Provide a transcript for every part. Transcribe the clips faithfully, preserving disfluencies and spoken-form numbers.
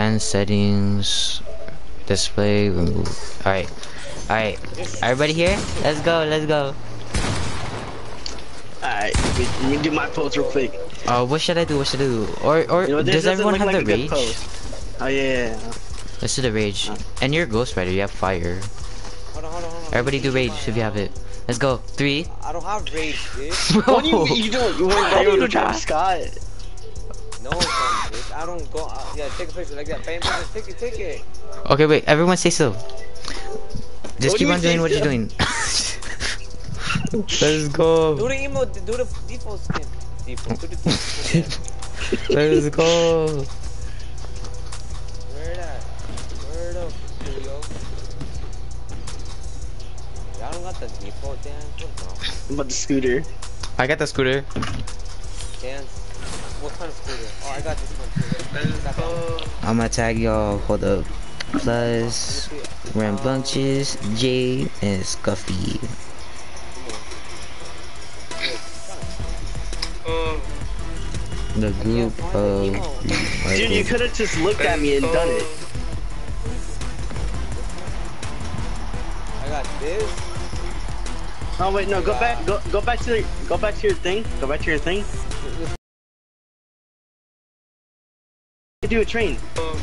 advanced settings, display, remove. Alright. Alright. Everybody here? Let's go, let's go. Alright, let me do my pose real quick. Oh, uh, what should I do? What should I do? Or, or you know, does everyone have like the rage? Oh, yeah, yeah, yeah. Let's do the rage. Uh. And you're a Ghost Rider, you have fire. Hold on, hold on, hold on. Everybody do rage if you have it. Let's go. Three. I don't have rage, bitch. What do you mean you don't? You weren't able to drop Scott? No, bitch. I don't go. Uh, yeah, take a picture like that. Bam, bam, take it, take it. Okay, wait. Everyone stay still. Just what keep do on doing still? what you're doing. Let's go. Do the emo. Do the default skin. Default. Do the default skin. Let's go. Where that? Where the? Here we go. I don't got the default dance. What's wrong? What about the scooter? I got the scooter. Dance. What kind of scooter? Oh, I got this one too. I'm gonna tag y'all. Hold up. Plus, Rambunctious, Jay, and Scuffy. The group of. Dude, you could have just looked at me and done it. I got this. Oh wait, no, go back, go go back to the, go back to your thing, go back to your thing. You do a train.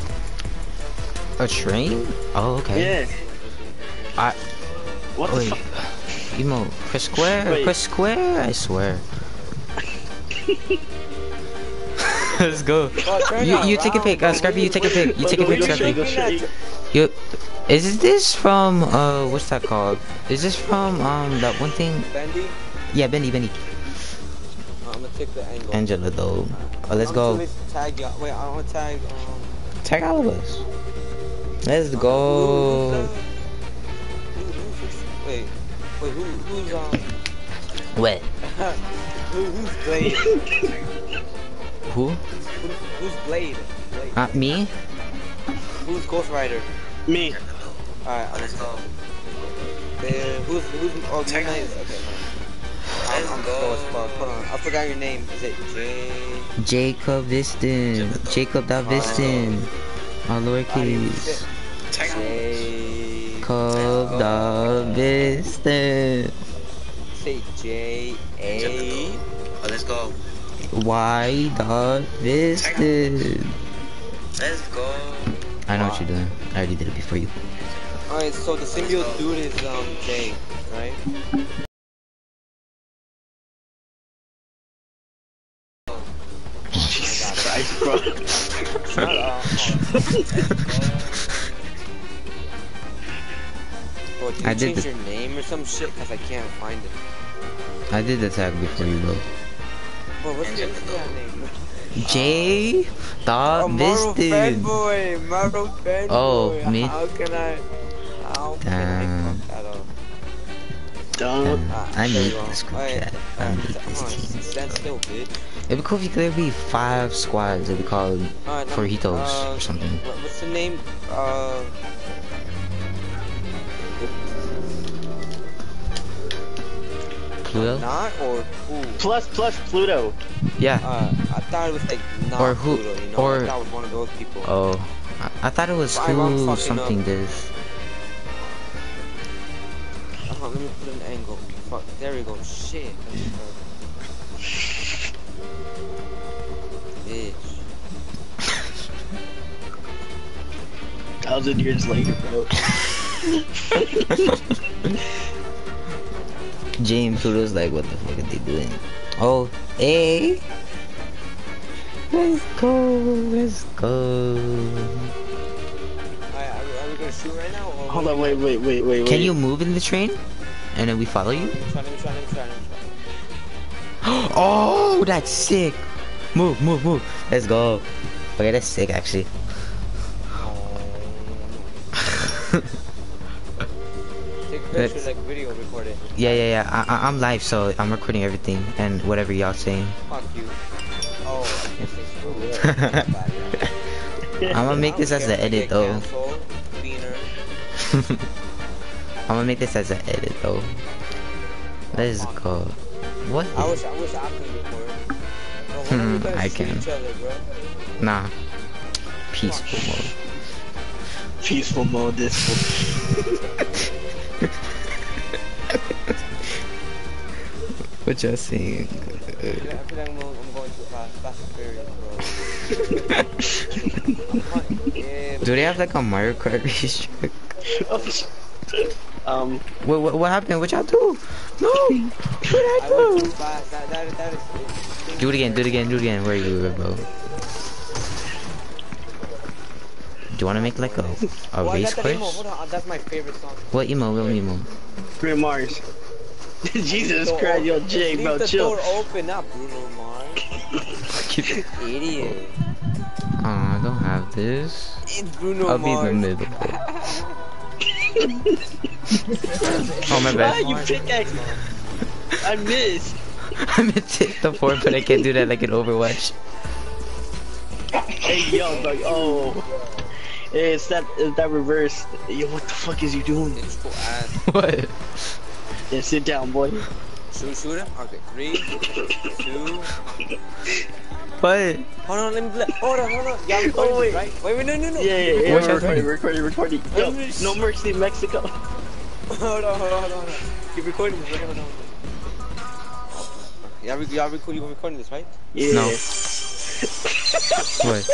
A train? Oh, okay. Yeah. I. What wait. the fuck? Emo, press square, Wait. press square. I swear. Let's go. Oh, You you take a pic, uh, Scarpy. You take a pic. You take a pic, Scarpy. You. Is this from uh what's that called? Is this from um that one thing? Bendy? Yeah, Bendy, Bendy. Uh, I'm gonna take the angle. Angela though. Oh, let's I'm go. Tag y'all. Wait, I want to tag. Um. Tag all of us. Let's go. Who, who, wait, wait, who, who's um? What? who, who's Blade? Who? Who, who's Blade? Blade. Uh, me? Who's Ghost Rider? Me. Alright, let's go. Uh, who's who's oh Moon Knight is okay. I'm, I'm slow as fuck. Hold on, I forgot your name. Is it Jay? Jacob Viston. Jacob da Viston. All lowercase. Jacob da Viston. Say J A. Oh, let's go. Y da Viston. Let's go. I know what you're doing. I already did it before you. Alright, so the symbiote dude is um Jay, right? Jesus Christ, bro. Shut up. Bro, did you I did change the- your name or some shit? Cause I can't find it. I did the tag before you, bro. Bro, what's your name? J da Oh, Marvel Viston. fanboy, Marvel fanboy. Oh, me? How can I? How can I Damn. fuck that up? Don't. Ah, I there need you go. this group Alright, chat. I alright, need come this on, team. stand still, bitch. It'd be cool if you could there be five squads. It'd be called Alright, now, Corritos uh, or something. what- What's the name? Uh. Pluto? Not or who? Plus plus Pluto. Yeah. Uh, I thought it was like not Or who- Pluto, you know? or- I thought it was one of those people. Oh, I, I thought it was Why am I who fucking something up? this. Uh, let me put an angle. Fuck, there we go. Shit. Bitch. Thousand years later, bro. James Pluto's like, what the fuck are they doing? Oh, hey. Let's go, let's go. Alright, are, we- are we gonna shoot right now? Or Hold on, wait, wait, wait, wait, wait. Can you move in the train? And then we follow you? Let me try, let me try, let me try, let me try. Oh, that's sick. Move, move, move. Let's go. Okay, that's sick actually. Take a picture, That's- like video, record it. Yeah, yeah, yeah. I, I, I'm live, so I'm recording everything and whatever y'all saying. Fuck you. Oh, I guess they screwed it. I'm gonna make this as an edit though. Cancel, cleaner. I'm gonna make this as an edit though. Let's go. What? I wish, I wish I could record. Bro, when are we Hmm, gonna I shoot can. each other, bro? Nah. peaceful mode. Peaceful mode. This. What y'all saying? I feel like I'm, I'm going too fast. Fast and Furious, bro. Yeah, Do they have like a Mario Kart racetrack? um. What, what what happened? What y'all do? No! What did I I went do? too fast. That, that, that is. Do it again, do it again, do it again. Where are you, bro? Do you want to make like a, a Oh, I race got that emo. course? Hold on, that's my favorite song. What emo? What emo? Bruno Mars. Jesus Door Christ, yo, open. Jay, Leave bro, the chill. door open, not Bruno Mars. Idiot. Oh, I don't have this. It's Bruno I'll be Mars. in the middle. Oh my Ah, bad. you pickaxe. I missed. I meant to hit the four, but I can't do that like in Overwatch. Hey, yo, bro, oh. Hey, it's that, it's that reverse. Yo, what the fuck is you doing? It's cool ass. What? Yeah, sit down, boy. Shoot, shoot him? Okay, three, two. What? Hold on, let me play. Hold on, hold on. Yeah, I'm recording Oh, wait. this, right? Wait, wait, no, no, no. Yeah, yeah, yeah, What we're y'all recording, doing? recording, recording. Yo, Let me- no mercy, Mexico. Hold on, hold on, hold on, hold on. Keep recording this, right? Hold on, hold on. Y'all, rec y'all record, you recording this, right? Yeah. No. What?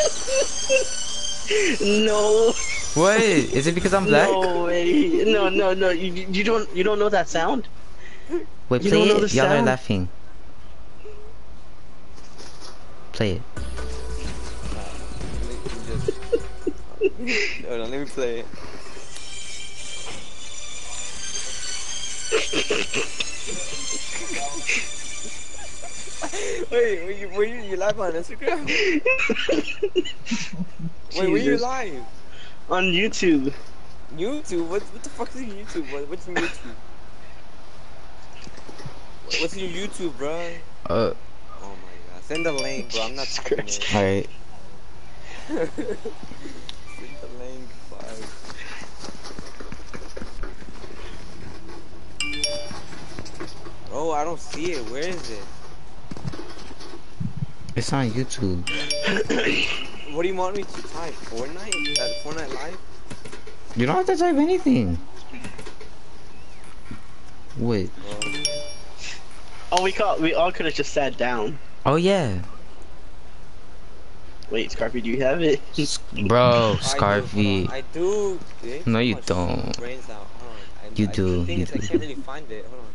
No. What? Is it because I'm black? No way. No, no, no. You, you don't, you don't know that sound? Wait, You play don't know it. the Y'all are sound? laughing. Play it. Let me just... Hold on, let me play it. Wait, were you, were you, you live on Instagram? Wait, were you Jesus. live? On YouTube. YouTube? What, what the fuck is YouTube? What, what's your YouTube? What's your YouTube, bro? Uh, Oh my god. Send the link, bro. I'm not typing it. alright. Send the link, fuck. Oh, I don't see it. Where is it? It's on YouTube. What do you want me to type? Fortnite? That Fortnite Live? You don't have to type anything. Wait. Bro. Oh, we call, we all could have just sat down. Oh yeah. Wait, Scarpy, do you have it? Bro, I Scarfy. do, I do. Dude. No, you Oh, shit, don't. Brains out. Hold on. I, You I, do, The thing you is, do. I can't really find it. Hold on.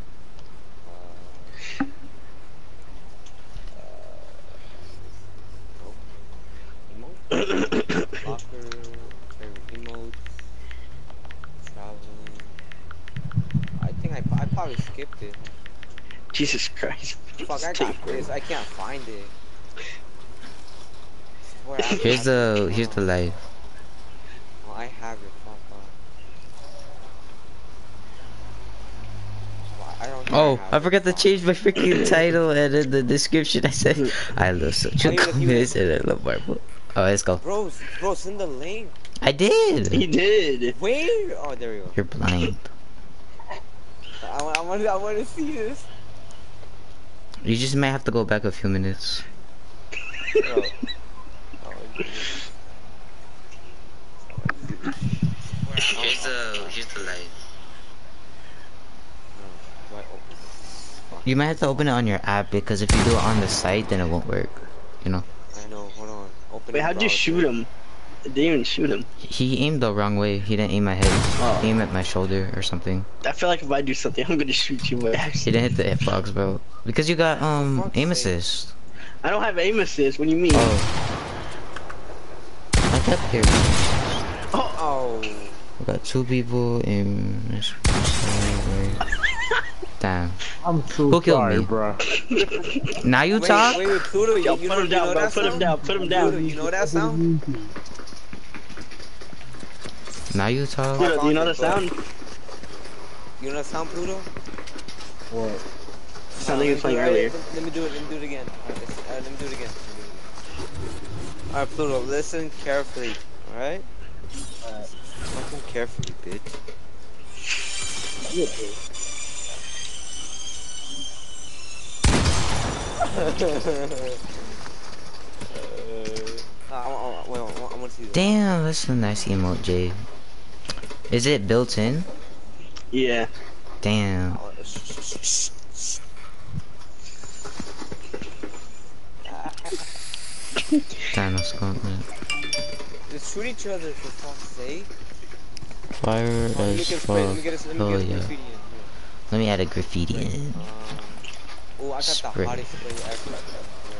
Uh, uh, emote? Locker, favorite emotes, traveling. I think I, I probably skipped it. Jesus Christ. Fuck, I got this. I can't find it. Swear, I Here's have the it. here's the live. Oh, I have it. Fuck, fuck. I don't think Oh, have I it. forgot to Fuck. change my freaking title and in the description I said I love social Oh, you- you- communities and I love Marvel. Oh, let's go. Bro, bro, send the link. I did. He did. Where? Oh, there we go. You're blind. I, wa- I want to I want to see this. You just might have to go back a few minutes. Bro. Oh, Here's the here's the live. do I open this? Fuck. You might have to open it on your app because if you do it on the site, then it won't work. You know. I know. Hold on. Open. Wait, the how'd you browser. shoot him? I didn't even shoot him. He aimed the wrong way. He didn't aim my head. Oh. He aimed at my shoulder or something. I feel like if I do something, I'm gonna shoot you. But He didn't hit the hitbox, bro. Because you got um fuck's aim sake. assist. I don't have aim assist. What do you mean? Oh. I got here. Oh. We got two people in. Damn. I'm so Who killed sorry, me? bro. Now you Wait, talk. wait, wait, Pluto, Yo, you, you put know, him you down, know bro. that Put him sound? down. Put him Pluto, down. you know that sound? Now you talk. Pluto, do you know the sound? You know that sound, Pluto? What? Sound like Let you me was playing do it- earlier. Let me do it. Let me do it again. Alright, let's- uh, let me do it again. Alright, Pluto, listen carefully. Alright? Fucking carefully, bitch. uh, Uh, I, I, wait, I, I want to see this. Damn, that's a nice emote, Jade. Is it built in? Yeah. Damn. Oh, shh, shh, shh, shh. Thanos got me. Just shoot each other for fuck's sake. Fire Oh, let me as get a spray. Let me fuck. get a, let me Oh get a yeah. graffiti in here. Let me add a graffiti in. Um, oh, I got Spray. the hottest spray ever. Where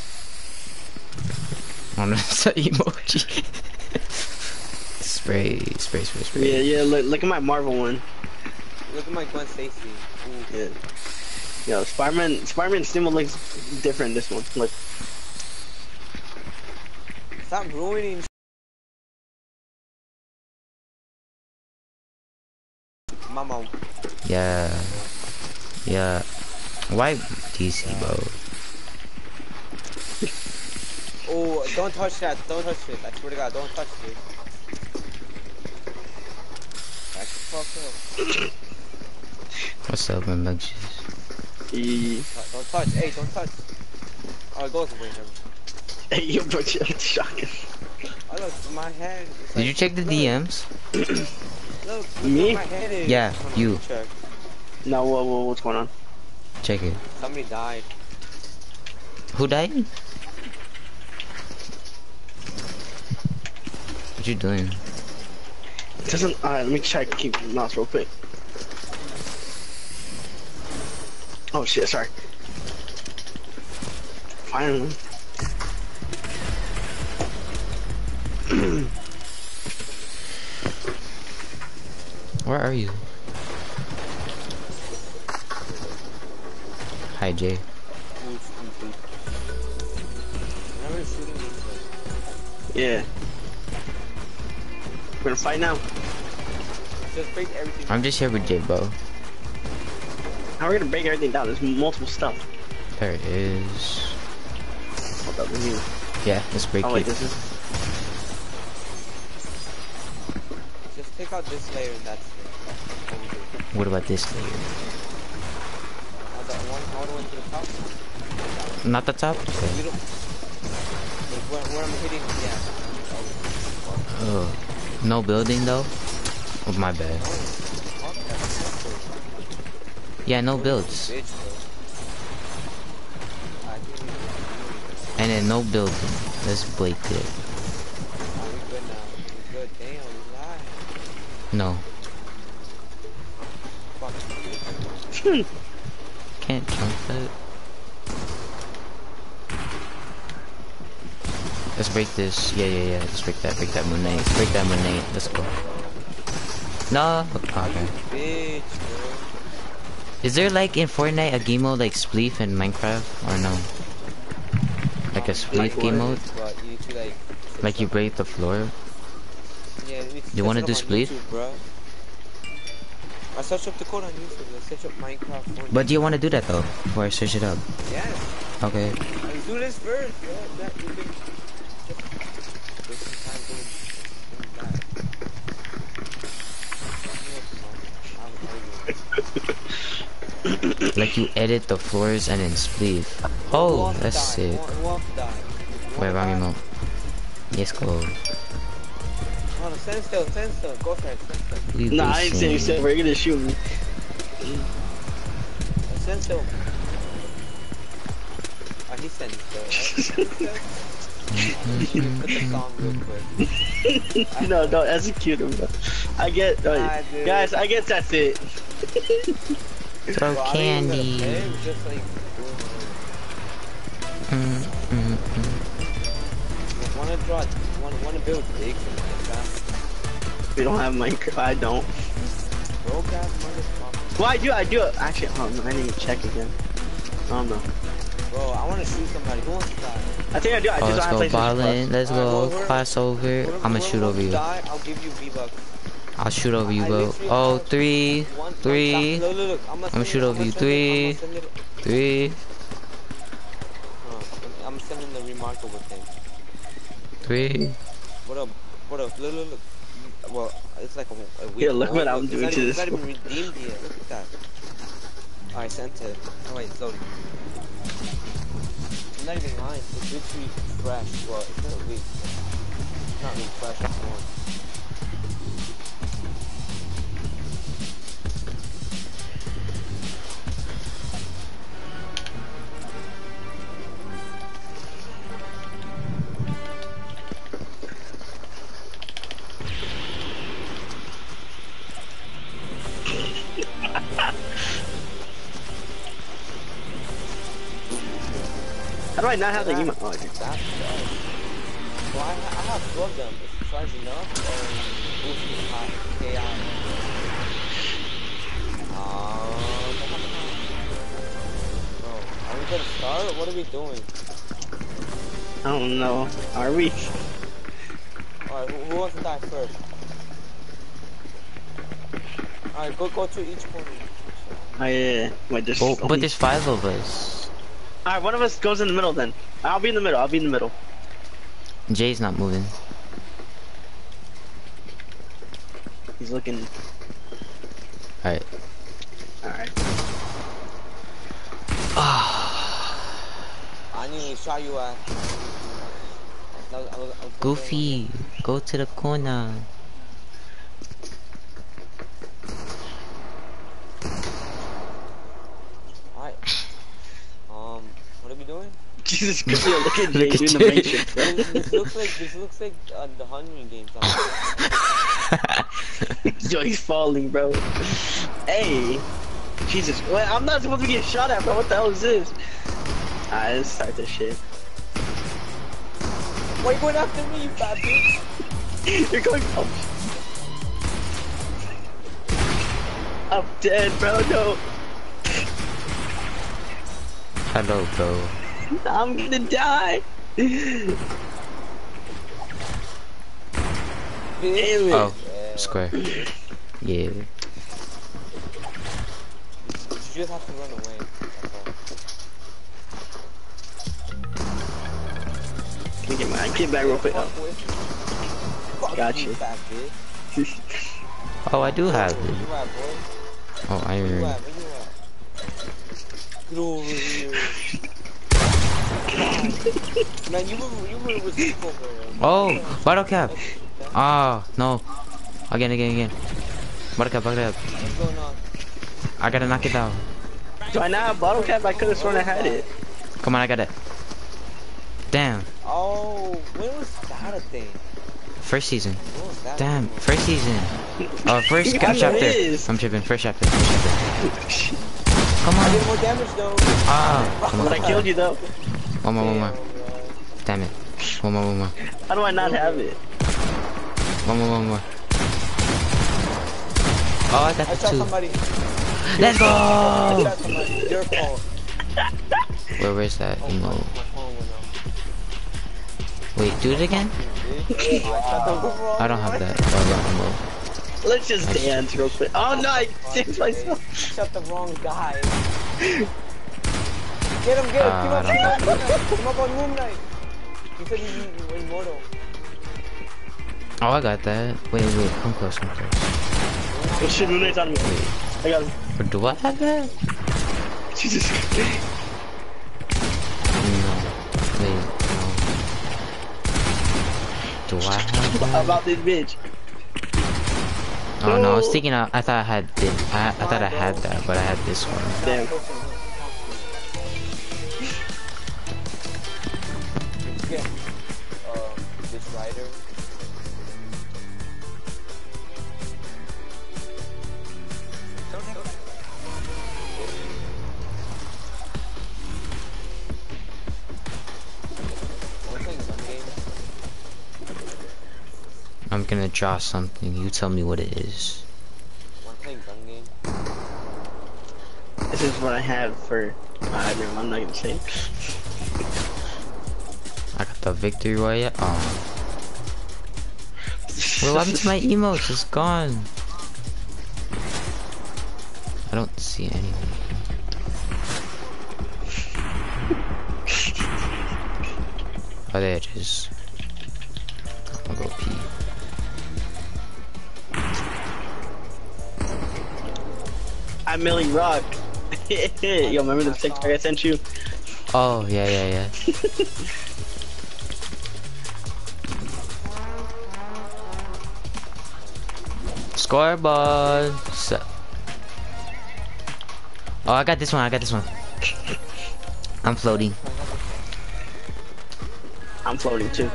is it? On the emoji. Spray, spray, spray, spray. Yeah, yeah. Look, look at my Marvel one. Look at my Gwen Stacy. Ooh. Yeah. Yo, Spider-Man, Spider-Man symbol looks different. This one. Look. Stop ruining. Mama. Yeah. Yeah. Why D C, bro? Oh, don't touch that. Don't touch it. I swear to God, don't touch it. Back the fuck up. What's up, man? Like, E Don't touch. Hey, don't touch. Oh, it goes away. Never. Hey, you put your shotgun. Oh, look, my head. is did like- you check the look, D Ms? Look, look Me? where my head is. Yeah, Hold on, you. let me check. No, whoa, whoa, what's going on? Check it. Somebody died. Who died? What you doing? It doesn't. Alright, let me check. Keep the mouse real quick. Oh shit! Sorry. Finally. Where are you? Hi, Jay. Remember shooting me? Yeah. We're gonna fight now. Just break everything. I'm just here with Jay, bro. How are we gonna break everything down? There's multiple stuff. There it is. Hold up, let me. Yeah, let's break Oh wait, it. this is. Just take out this layer and that's it. What about this layer? Now that one all the way to the top. Not the top? You Okay. don't. Like where, where I'm hitting, yeah. Oh. No building though? Oh, my bad. Fuck that. Yeah, no builds. Bitch, bro. I think we can do it. And then no building. Let's break it. Nah, we good now. We good. Damn, we lied. No. Fuck. Can't jump that. Let's break this. Yeah, yeah, yeah. Let's break that. Break that moon eight. Break that moon eight. Let's go. No. Okay. Bitch, bro. Is there like in Fortnite a game mode like Spleef in Minecraft or no? Like a Spleef Like game what? mode? But you need to like. Like you break the floor? Yeah, you need to You wanna search do it up on Spleef? YouTube, bro. I searched up the code on YouTube. Let's search up Minecraft. Fortnite. But do you want to do that though? Before I search it up. Yes. Okay. Let's do this first, bro. That you can just waste some time doing, doing that. Like you edit the floors and then Spleef. Who Oh, wants to that's die? sick. Who who wants to die? You Wait, wanna wrong die? emote. Yes, go. Hold on, stand still, stand still. Go for it, stand still. We Nah, I ain't saying listen. shit. We're gonna shoot me. Stand still. Ah, he's standing still, right? Put the song real quick. No, don't execute him, bro. I get. Uh, Ah, dude. guys, I guess that's it. Throw Bro, I don't even candy. gotta play, just like doing Mm, mm, mm. it. Wanna draw, wanna, wanna build big and like that. We don't have Minecraft. I don't. Broke ass motherfucker. Well, I do. I do. Actually, oh no, I need to check again. I don't know. Bro, I wanna shoot somebody. Who wants to die? I think I do. I Oh, just let's don't go have PlayStation ballin'. Let's Alright, go. whoever- Pass over. Whoever- I'm gonna shoot whoever over you. Die, I'll give you V-Bucks. I'll shoot over you, I bro. literally Oh, have three, one- one three, shot. Look, look, look. I'm I'ma shoot over you. Three. three, I'm sending the remarkable thing. three. What up? What up? Look, look, look. Well, it's like a, a weird. Yeah, look what oh, I'm it's doing not to even, this It's not even redeemed yet. Look at that. Alright, sent it. Oh wait, it's loading. not even lying. It's literally fresh. Well, it's not a week. It's not really fresh anymore. How do I not have the emote? Oh, I do. That's bad. Well, I, I have two of them. Is size enough or boost is high? K I. Um, bro, are we gonna start? What are we doing? I don't know. Are we? Alright, who, who wants to die first? Alright, go go to each corner. Oh yeah. Wait, there's. Oh, but there's five of us. Alright, one of us goes in the middle then. I'll be in the middle. I'll be in the middle. Jay's not moving. He's looking. Alright. Alright. I need to shot you at. I was, I was, I was Goofy, go to the corner. Alright. Um, what are we doing? Jesus Christ, yo, look at Jay Look at doing the Jay. Matrix, bro. This, this looks like this looks like uh, the Hunger Games. Yo, he's falling, bro. Hey. Jesus. Wait, I'm not supposed to get shot at, bro. What the hell is this? Alright, let's start this shit. Why you going after me, you bad bitch? You're going. Oh. I'm dead, bro. No. Hello, bro. I'm gonna die. Ew. Oh, square. Yeah. You just have to run away. Can you get my kid back real quick? Oh. Fuck Got you. Fat bitch. Oh, I do have Where it. you at, boy? Oh, Where you iron. at? Where you at? Get over here. Man, you were you were with people, bro. Oh, bottle cap. Ah, no. Again, again, again. Bottle cap, bottle cap. What's going on? I gotta knock it down. Do I not have bottle cap? I could have sworn I had it. Come on, I got it. Damn. Oh, when was that a thing? First season. When was that? Damn, a thing? first season. Oh, first I cap know chapter. it is. I'm tripping. First chapter. First chapter. Come I did on. more damage though. Ah, come But on. I killed you though. One more, one more. Damn, bro. Damn it. One more, one more. How do I not have it? One more, one more. Oh, I got I the shot two. somebody. Let's I go! shot somebody. Your fault. Where, where's that? Oh, my, Emo. my phone went off. Wait, do it again? Bitch. I shot the wrong I don't have one. that. Oh, Let's just dance real quick. Oh no, I danced myself. Shot the wrong guy. Get him, get him. Uh, Come I up, don't come up, come up on Moon Knight. You said you, you were immortal. no. Oh, I got that. Wait, wait. Come close, come close. Oh shit, Moon Knight's on me. I got him. Or do I have that? Jesus. No. Wait, no. Do I have How that? about this bitch? Oh no, I was thinking I, I thought I had this. I, I thought I had that, but I had this one. Damn. Get uh, this rider. One thing, gun game. I'm gonna draw something. You tell me what it is. One thing, gun game. This is what I have for. Uh, never mind, I'm not gonna say. I got the victory royale. Oh. What happened to my emotes? It's gone. I don't see anything. Oh, there it is. I'm gonna go pee. I'm Millie Rock. Yo, remember the TikTok I sent you? Oh, yeah, yeah, yeah. Scoreboard. So oh, I got this one. I got this one. I'm floating. I'm floating too.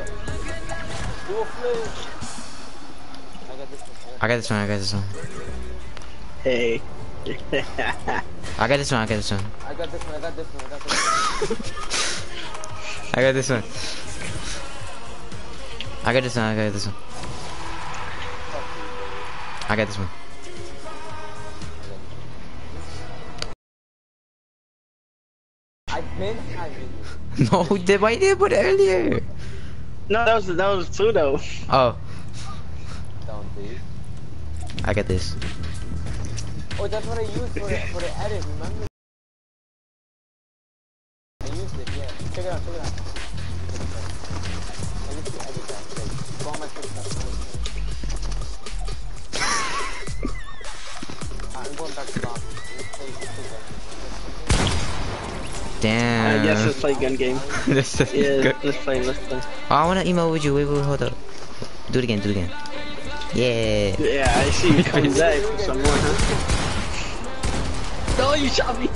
I got this one. I got this one. Hey. I got this one. I got this one. I got this one. I got this one. I got this one. I got this one. I got this one. I got this one. I got this one. I've been having No, did why did put it earlier? No, that was that was Pluto. Oh, down, dude. I got this. Oh, that's what I used for the, for the edit, remember? I used it, yeah. Check it out, check it out. I used to edit that, like, go on my TikTok. I'm going back to box. Let's play, let's play that. Damn. Uh, yes, let's play gun game. This is Yeah, good. let's play. Let's play. Oh, I wanna emo with you. Wait, wait, hold up. Do it again. Do it again. Yeah. Yeah, I see you coming back for some more, huh? No, you shot me.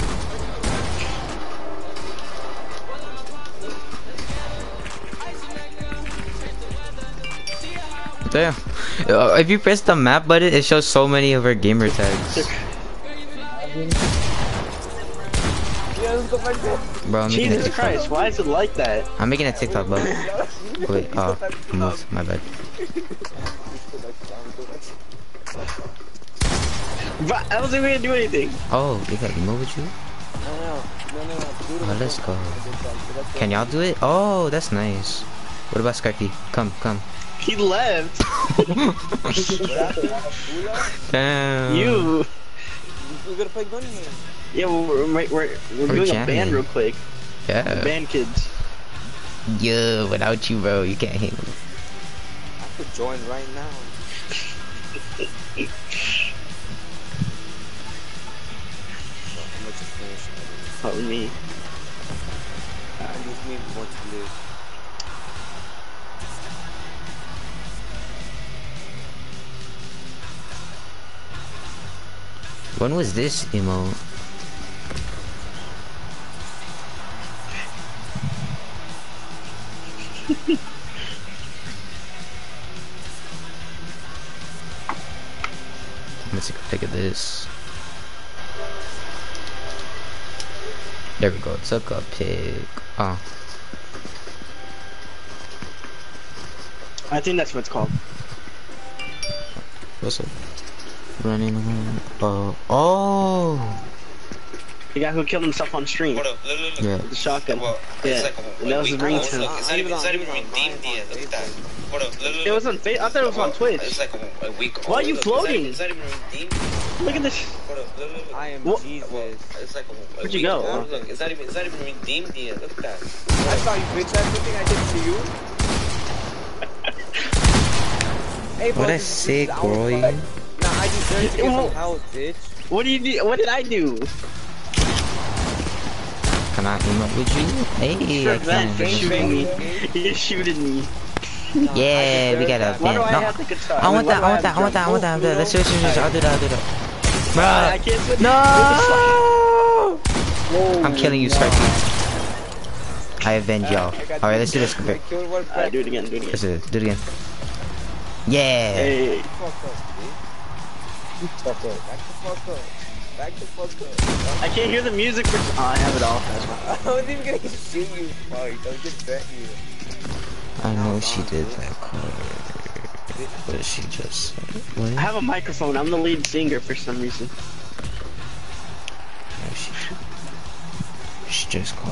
Damn. Uh, if you press the map button, it shows so many of our gamer tags. Bro, I'm making a Jesus TikTok. Christ, why is it like that? I'm making a TikTok, bro. Wait, oh, moved. My bad. But I wasn't gonna do anything. Oh, they got emo with you? No, no, no, no, no. Oh, let's go. Can y'all do it? Oh, that's nice. What about Skype? Come, come. He left. Damn. You. We're gonna play gun game. Yeah, we're we're, we're, we're We're doing a jamming. band real quick. Yeah. Band kids. Yeah, without you, bro, you can't hit me. I could join right now. So, I'm gonna just finish it. Oh, me. I just need one to live. When was this emo? Let's take a pic of this. There we go. Took a pic. Oh. I think that's what it's called. What's up? Running around. Oh. Oh. The guy who killed himself on stream. Hold up, look, look, look. Yeah. The shotgun. Well, Yeah. it's like a, And that was a the week- ringtone. Look, it's not even, it's not even redeemed yet. Look at that. Hold up, look, look, It was look. on fa- I thought it was on Twitch. It's like a, a week Why are old. you Look, floating? It's not, it's not even redeemed. Look at this. Hold up, look, look, look. I am What? Jesus. Well, it's like a, a Where'd you week go? old. Look, it's not even, it's not even redeemed yet. Look at that. I saw you, bitch. That's the thing I did to you. Hey, bro, What a this is- this sick is our boy. fight. Nah, I deserve to get Well- some health, bitch. What do you do? What did I do? Can I emote with you? Hey, Sure, I man, can. you're shooting me. You're shooting me. Nah, I Yeah, we deserve got a that. Why do band. I No, have the guitar? I want mean, that, why I want do that, I want that, I want that, I want that. Let's switch, switch, switch. I'll do that, I'll do that. I Bruh. can't switch. No! Whoa, I'm killing you, no. Sparky. I avenge y'all. I got Alright, let's do you. this I quick. killed one Alright, do it again, do it Let's again. do it. Do it again. Yeah. Hey. Fuck up, bitch. Back the fuck up. Back the fuck up. I can't hear the music for. Oh, I have it off. That's why. I wasn't even gonna shoot you. Fuck, don't get bet you. I know she did that card. But she just said, what? I have a microphone. I'm the lead singer for some reason. No, she, she just called.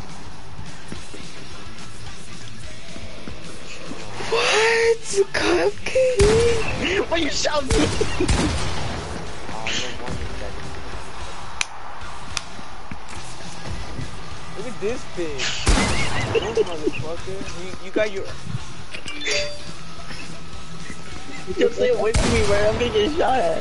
What? Cupcake? Why you shout me? Oh, no wonder that. Look at this bitch. This motherfucker. You, you got your. Don't stay away from me, man. I'm gonna get shot at.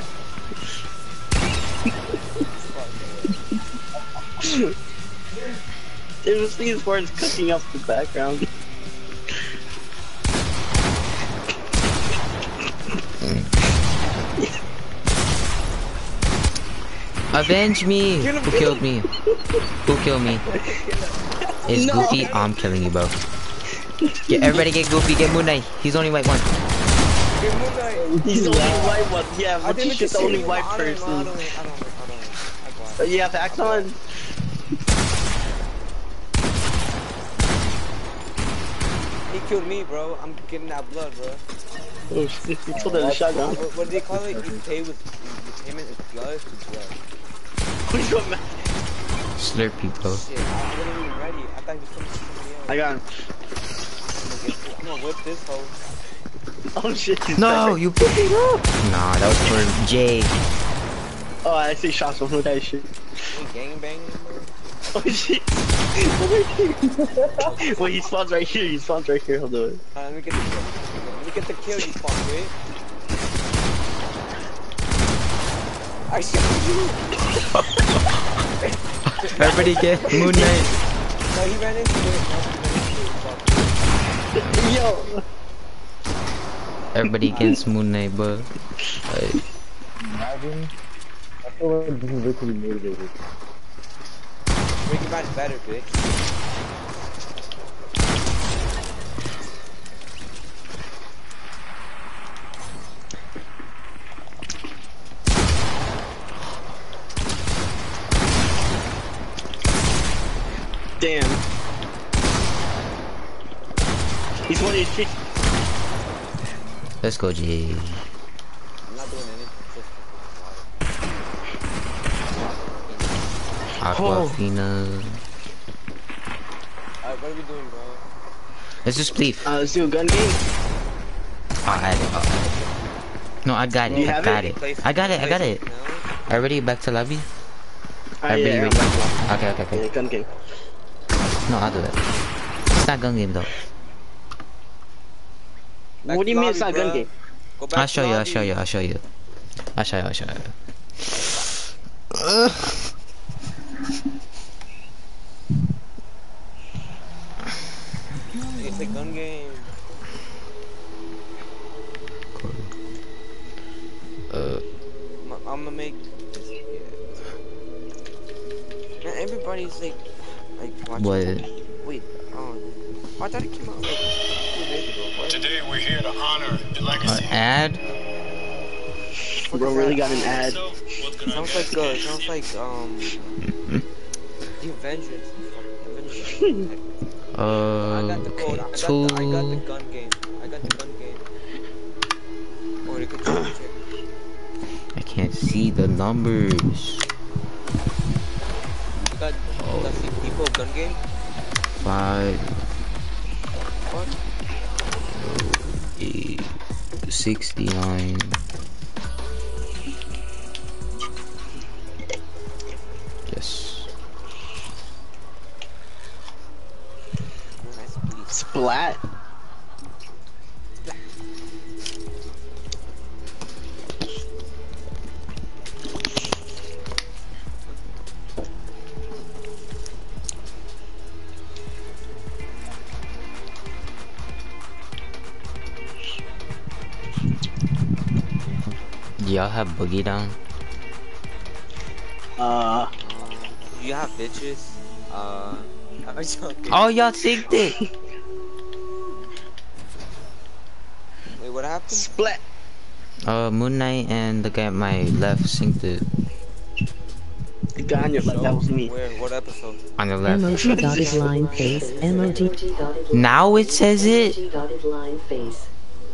It was these words cooking up the background. Avenge me! Who killed me? Who killed me? Is No. Goofy? Oh, I'm killing you, bro. Get everybody get Goofy, get Moon Knight. He's only white one. Get Moon Knight. He's the only white one. Yeah, I but didn't he's just the say only him. white I don't know, I person. don't know, I don't know, I don't know. I got it. Uh, Yeah, back on. He killed me, bro. I'm getting that blood, bro. Oh shit, he told her the shotgun. What, what do they call it? You pay with you payment with blood to blood. Who's your man? Slurpee, bro. Shit, I wasn't even ready. I thought he was coming to somebody else. I got him. I'm gonna, get, I'm gonna whip this hoe. Oh shit, he's No, dead. you picked it up. Nah, that was for Jay. Oh, I see shots from that shit. We gang banging, bro. Oh shit. Wait, he spawns right here. He spawns right here. Hold on. Alright, let me get the kill. Let me get the kill, you spawn, wait. I shot you. Everybody get Moon Knight. No, he ran into it. No, he ran into it. Yo. Everybody against Moon Knight, bro. Like, Imagine. I feel like this is literally motivated. Make your match better, bitch. Damn. He's one H P. let's go, Jay. I'm not doing anything. Aquafina. Alright, what are we doing, bro? Let's just leave. Uh, let's do a gun game. I'll add it. I'll add it. No, I got it. You I have got it? it. I got it. I got it. No? Everybody back to lobby? Ah, Everybody yeah, ready? yeah, Okay, okay, okay. yeah, gun game. No, I'll do it. It's not gun game though. Back What do to you mean it's lobby, not gun bruh. game? Go back I'll to show you. I'll lobby. show you. I'll show you. I'll show you. I'll show you. It's a gun game. Uh, I'm, I'm gonna make. Yeah. Man, everybody's like, like watching. what? Wait, oh, I thought it came out like two days ago. What? Today we're here to honor the Uh, legacy. ad? What Bro is really that? got an ad. So, what can I Sounds do like for uh, you? sounds like um, the Avengers. Avengers. I Uh, got the code. I okay. got Two. the, I got the gun game. I got the gun game. Oh, they could change it. I can't see the numbers. You got, you got see people gun game. Five, What? eight, sixty-nine. Yes. Oh, nice please. Splat. Y'all have boogie down? Uh, Do you have bitches? Uh, I'm joking. Oh, y'all synced it. Wait, what happened? splat. Uh, Moon Knight and the guy at my left synced it. The guy on your left, that was me. Where? What episode? On the left. Emoji dotted line face. Emoji dotted line. Now it says it. Emoji dotted line face.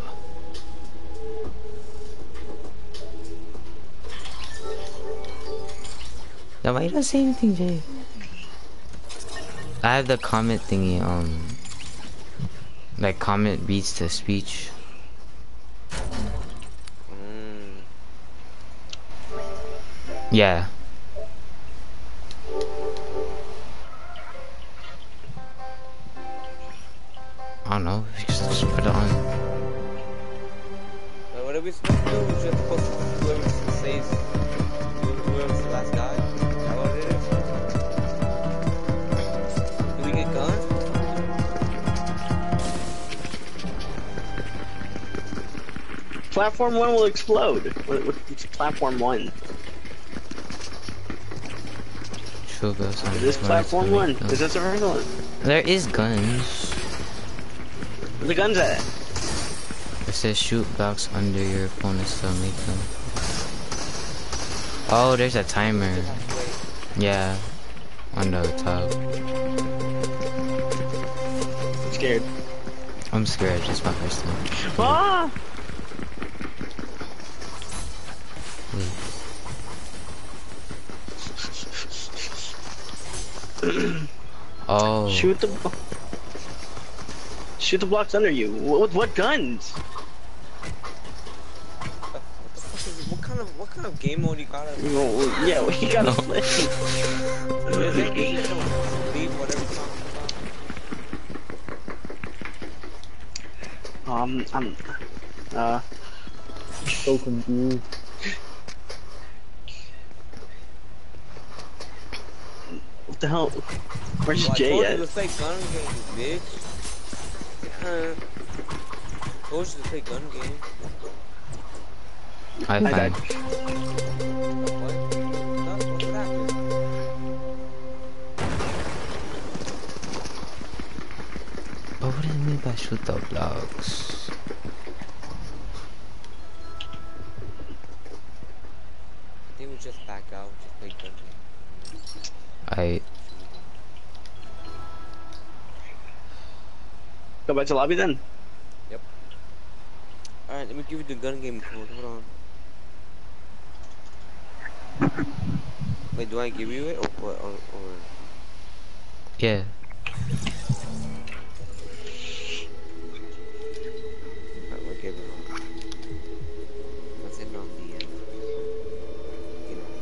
Now why you don't say anything, Jay? I have the comment thingy, um... like comment beats to speech. Mm. Yeah. I don't know, just, just put it on. Wait, what are we supposed to do? We're just supposed to whoever says whoever's the last guy. Is that what it is? Do we platform one will explode. What, what's platform one? True goes on. Is this platform one? Is this a regular one? There is guns. Where the guns at? It says shoot blocks under your opponents to make them. Oh, there's a timer. Yeah, on the top. I'm scared. I'm scared. It's my first time. Ah! Oh. Shoot the. Shoot the blocks under you. What? What guns? What kind of what kind of game mode you gotta? Oh, yeah, what you gotta No. play? Leave whatever song you Um, I'm. Uh. So confused. What the hell? Where's Well, I Jay told at? you to play gun game, bitch. Uh, told you to play gun game. I I find. died. What? No, what happened? But what do you mean by shoot the blocks? I think we just back out, just play gun game. I. Go back to lobby then. Alright, let me give you the gun game code. Hold on. Wait, do I give you it or what? Or, or... Yeah. Alright, we'll give it on. I'll send it on the end. You know.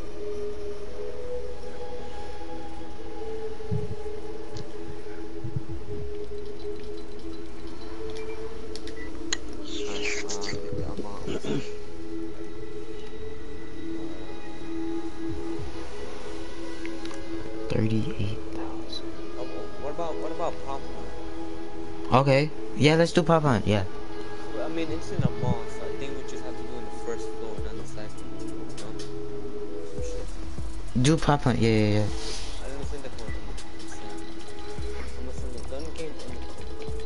Thirty-eight thousand. Oh, what about what about pop hunt? Okay. Yeah, let's do pop hunt. Yeah. Well, I mean, it's in a mall, so I think we just have to do it on the first floor, not the second floor. You know? Some shit. Do pop hunt. Yeah, yeah, yeah. I didn't send the code. I'm gonna send the gun game and the code.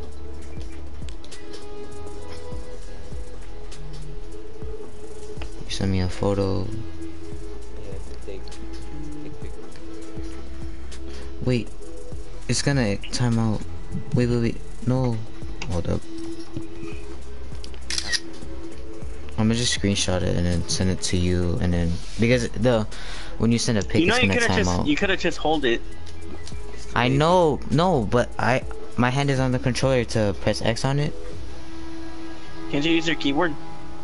You send me a photo. Yeah, to take take pictures. Wait. It's gonna time out. Wait, wait, wait. No. Hold up. I'm gonna just screenshot it and then send it to you, and then because the when you send a pic, You know it's you gonna could have time just out. you could have just hold it. I know, no, but I my hand is on the controller to press X on it. Can't you use your keyboard?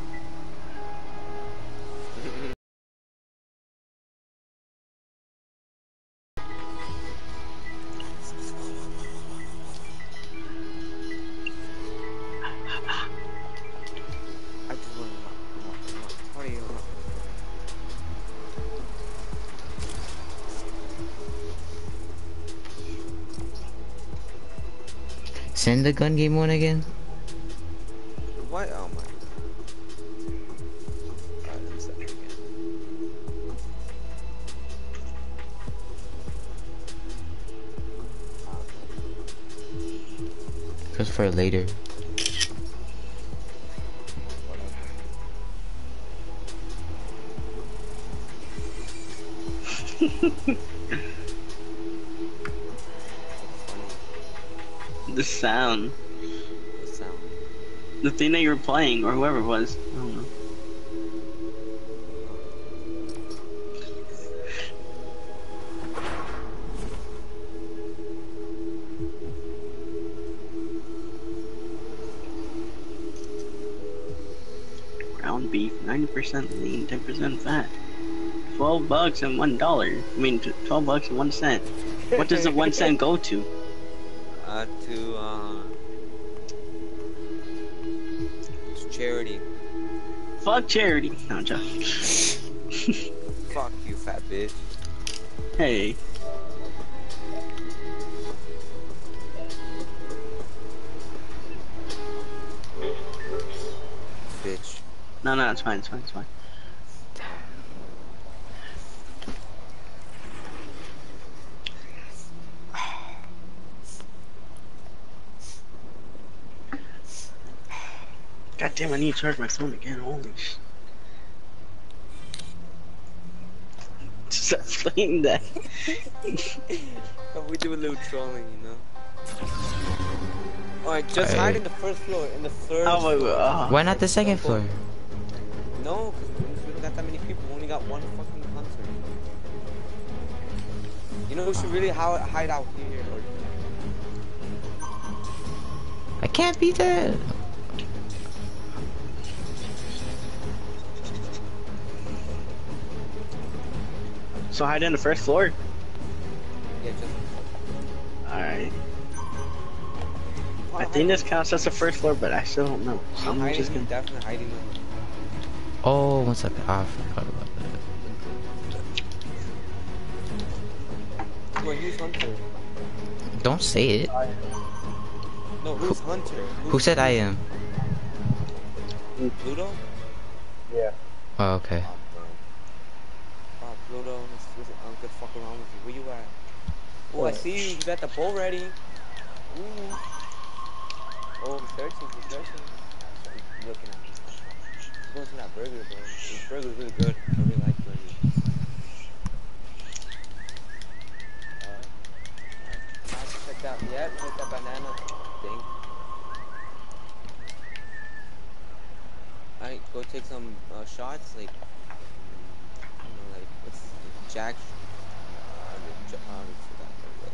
I just want to what are you Send the gun game one again. What? Oh my. Alright, let me send it again. Cause for later. The sound. The sound. The thing that you were playing, or whoever it was. I don't know. Ground beef, ninety percent lean, ten percent fat. Twelve bucks and one dollar. I mean, t- twelve bucks and one cent. What does the one cent go to? Uh, to, uh... to charity. Fuck charity. No, I'm joking. Fuck you, fat bitch. Hey. Bitch. No, no, it's fine, it's fine, it's fine. God damn, I need to charge my phone again. Holy sh. Stop playing that. We do a little trolling, you know. Alright, just Hey. hide in the first floor, in the third Oh my floor. god. Why not the second floor? No, because we don't got that many people. We only got one fucking hunter. You know who should really hide, hide out here? Or... I can't be there. So hide in the first floor? Yeah, just... Alright. I think this counts as the first floor, but I still don't know. So I'm hiding, just gonna... definitely hiding them. Oh, one second. I forgot about that. Wait, who's hunter? Don't say it. No, who's hunter? Who's Who said I am? Pluto? Yeah. Oh, okay. Oh, bro. Oh, Pluto, let's, let's, I don't get fuck around with you. Where you at? Oh, I see you. You got the bow ready. Ooh. Oh, he's searching. He's searching. He's looking at me. He's going to that burger, bro. This burger's really good. I really like burgers. Alright. Alright. Nice. Check that. Yeah, check that banana thing. Alright, go take some uh, shots, like, you know, like, what's Jack? Uh, I forgot.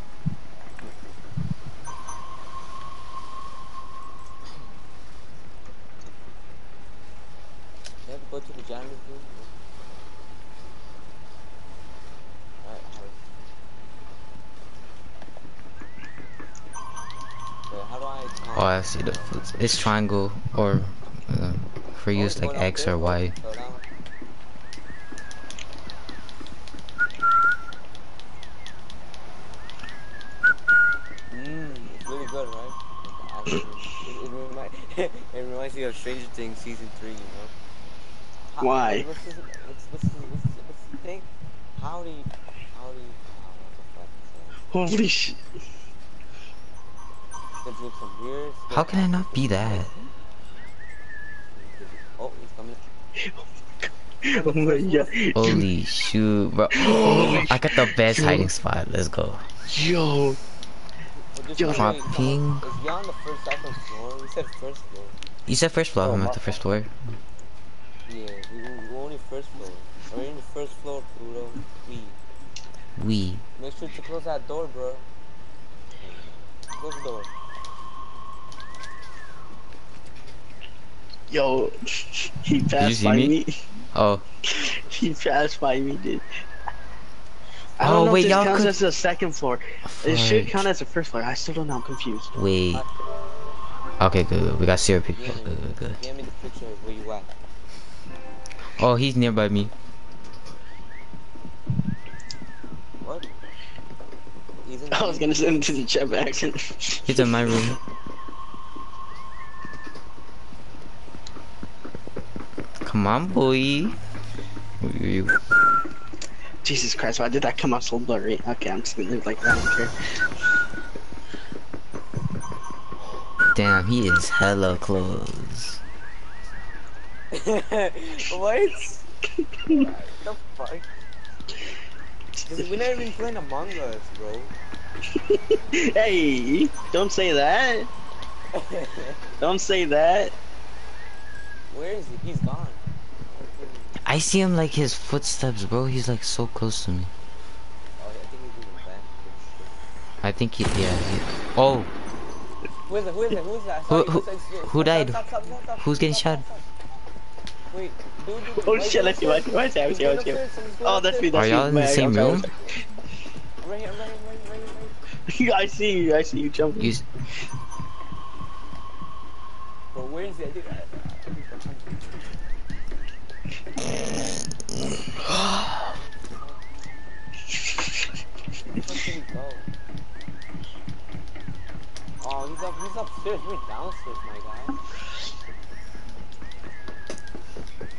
Yeah, go to the janitor's room. Alright, Wait, how do I count? Oh, I see the. It's triangle or uh, for Oh, use it's like going up X there? or Y. Slow down. Mmm, it's really good, right? It, it, remind, it reminds me of Stranger Things season three, you know? How- Why? What's, this, what's, what's, this, what's, this, what's the thing? How do you... How do you... Oh, what the fuck is Holy shit. that? Let's look some here. How can I not be that? Oh, he's coming. Oh my god. Holy shoot, bro. I got the best hiding spot. Let's go. Yo. Well, just Yo, wait, hot wait, come ping. on. Is he on the first, second floor? We said first floor. You said first floor. I'm at the first floor. Yeah, we, we, we're only first floor. We're in the first floor, Pluto. We. We. Make sure to close that door, bro. Close the door. Yo. He you passed see by me? me. Oh. He passed by me, dude. I Oh, don't know wait, if this y'all counts could- as the second floor. It should Fudge. count as the first floor. I still don't know. I'm confused. Wait. Okay, good, good. We got zero people. Good, good, good. Give me the picture of where you at. Oh, he's nearby me. What? He's in the I was gonna send it to the chat by accident. He's in my room. Come on, boy. Where are you? Jesus Christ, why did that come out so blurry? Okay, I'm just gonna leave it like that. I don't care. Damn, he is hella close. what? What the fuck? We're not even playing Among Us, bro. Hey, don't say that. Don't say that. Where is he? He's gone. I see him like his footsteps, bro. He's like so close to me. Oh, I think he's in the back. I think he, yeah. He, oh, Who is it? Who is it? Who is that? Who- Sorry, who- stop, stop, who stop, died? stop, stop, stop, stop, Who's getting stop, shot? stop, stop. Wait, dude, dude, Oh wait, shit, let's see, let's see, let's see, let's see, let's see. Oh, that's me, that's Are me. y'all in the Man, same I'm sorry, room? I'm sorry. Right here, right here, right here, right here. I see you, I see you jumping. you. s- Bro, where is it? Dude, I- I- Where did he go? Oh, he's up, he's upstairs. We're downstairs, my guy.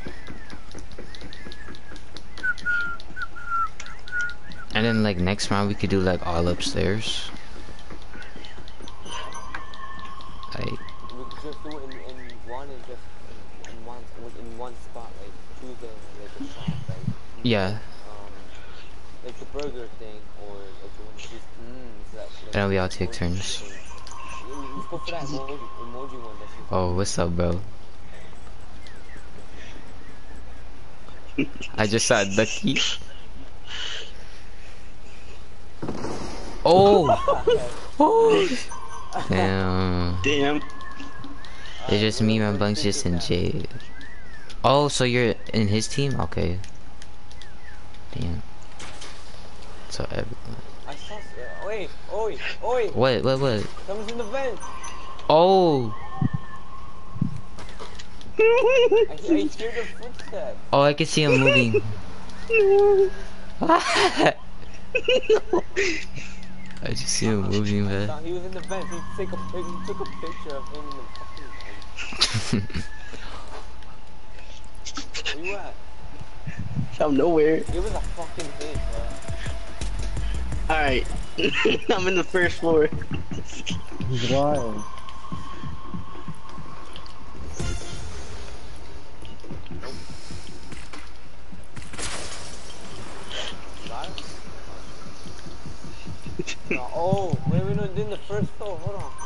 And then like next round we could do like all upstairs. Like We could just do it in, in one and just in one in one spot, like choose a like a shop, like yeah. um like the burger thing or like the one just mm, so that, like, And then we all take emoji turns. thing. Yeah, let's go for that emoji emoji one. That's just Oh, what's up, bro? I just saw Ducky. Oh! Oh! Damn. Damn. It's just me, my bunks, just in Jade. Oh, so you're in his team? Okay. Damn. So everyone. I saw. Uh, wait, oi, oi. What? What? What? Someone's in the vent. Oh! I, I hear the footsteps. Oh, I can see him moving. I just see him moving, man. He was in the vent. He took a pic- he took a picture of him in the fucking vent. Where you at? I'm nowhere. It was a fucking hit, bro. Alright. I'm in the first floor. He's lying. No, oh, wait, wait, no, in the first floor. Hold on.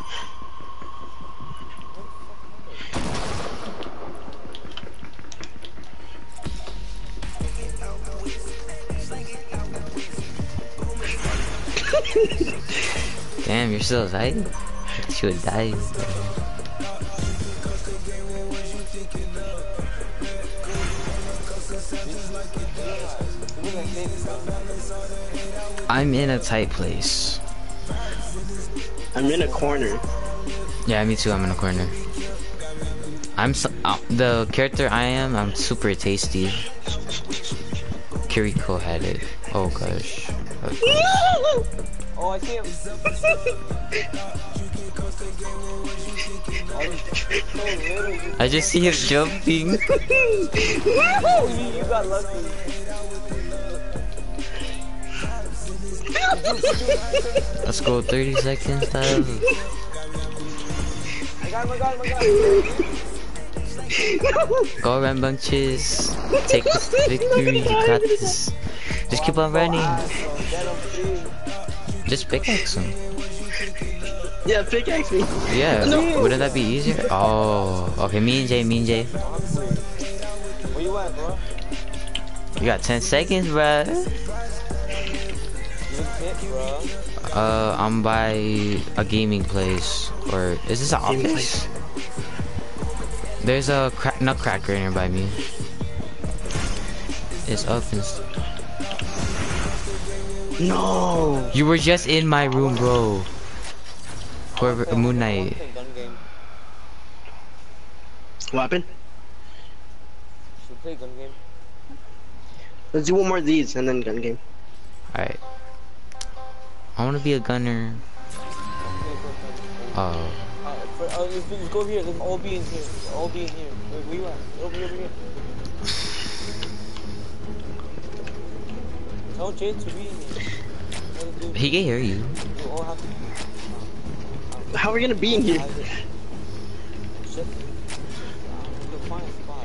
Damn, you're still alive? I thought you would die. I'm in a tight place. I'm in a corner. Yeah, me too. I'm in a corner. I'm so, uh, the character I am. I'm super tasty. Kiriko had it. Oh gosh. Oh, gosh. Oh, I see him. Oh, he's so little. You I just see him jumping. Oh, you, you got lucky. Let's go. thirty seconds. Left. I got him, I got him, I got him. Go run, bunches. Take this victory. You got this. Just keep on running. Just pickaxe him. Yeah, pickaxe me. Yeah. No. Wouldn't that be easier? Oh. Okay. Me and Jay. Me and Jay. Where you at, bro? You got ten seconds, bruh. You hit, bro. Uh, I'm by a gaming place. Or is this an office? There's a cra nutcracker nearby me. It's up and st No. You were just in my room, bro. Whoever, Moon Knight. What happened? Should we play gun game? Let's do one more of these and then gun game. Alright. I wanna be a gunner. Oh. Uh, for, uh, let's, do- let's go over here. Let's all be in here. Let's all be in here. Wait, where you at? Over here, over here. Tell Jay to be in here. Tell the dude. He can hear you. We all have to. How are we gonna be in here? Shit. You'll find a spot.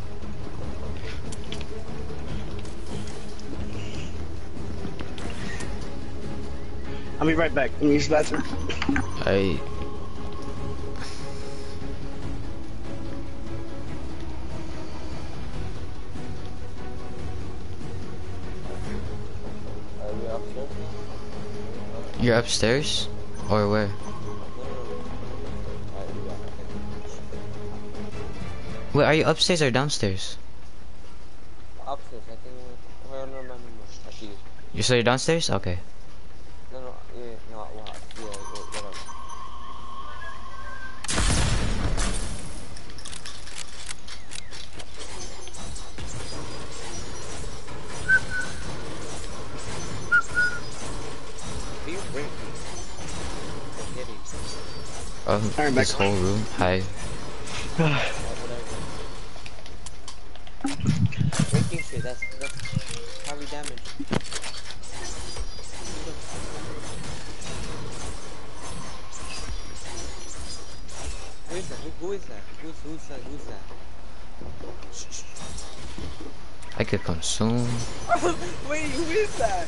I'll be right back. Let me use the bathroom. I. Are we upstairs? You're upstairs? Or where? Wait, are you upstairs or downstairs? Upstairs, I think. I don't remember. I see you. You so you're downstairs? Okay. No, no, yeah, no, what? Yeah, whatever. Are you breaking? Get it. Um, Alright, this back. whole room. Hi. Breaking shit, that's, that's heavy damage. Who is that? Who's who's that? Who's that? I could come soon. Wait, who is that?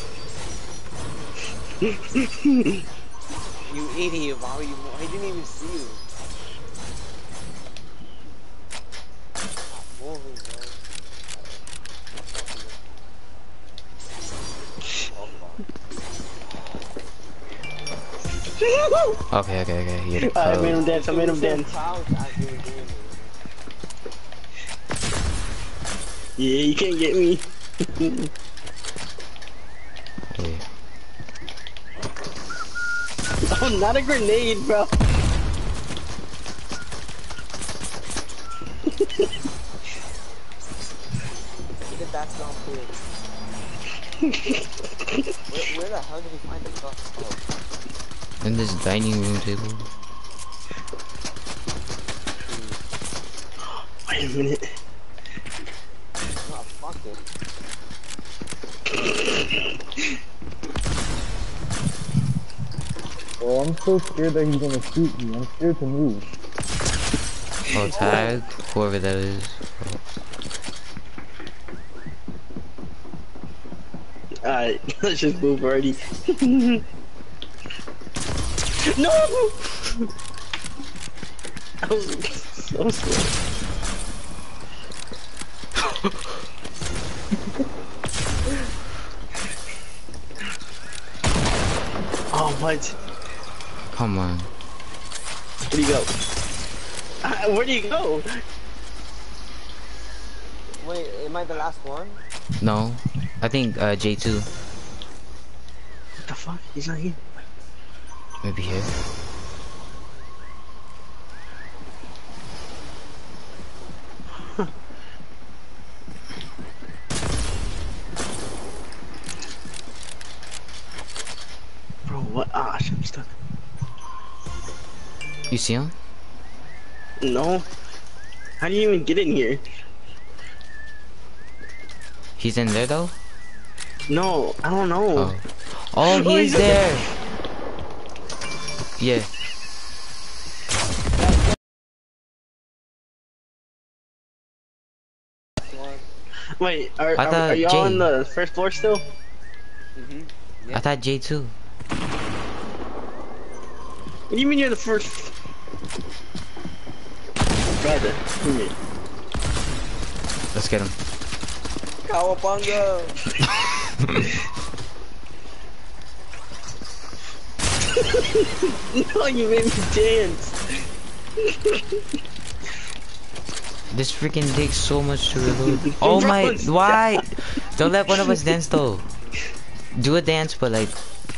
You idiot, Bobby. You, I didn't even see you. Stop moving, bro. Okay, okay, okay. You're the I made him code. dance. I made him dance. Yeah, you can't get me. Wait. Oh, not a grenade, bro. Even that's not good. where, where the hell did we find the truck? Oh. In this dining room table. Wait a minute. Oh, fuck it. Oh, I'm so scared that he's gonna shoot me. I'm scared to move. Oh, tag whoever that is. Alright, let's just move already. No! I was so slow. Oh, what? Come on. Where do you go? Uh, where do you go? Wait, am I the last one? No. I think uh, J two. What the fuck? He's not here. Maybe here. Bro, what? Ah, shit, I'm stuck. You see him? No. How do you even get in here? He's in there though? No, I don't know. Oh. Oh, he is there! Yeah. Wait, are, I are, thought are y'all Jay- on the first floor still? Mm-hmm. I thought J two. What do you mean you're the first? Brother, come here. Let's get him. Cowabunga! No, you made me dance. This freaking takes so much to reload. Oh my, Bro, why? Don't let one of us dance though. Do a dance, but like,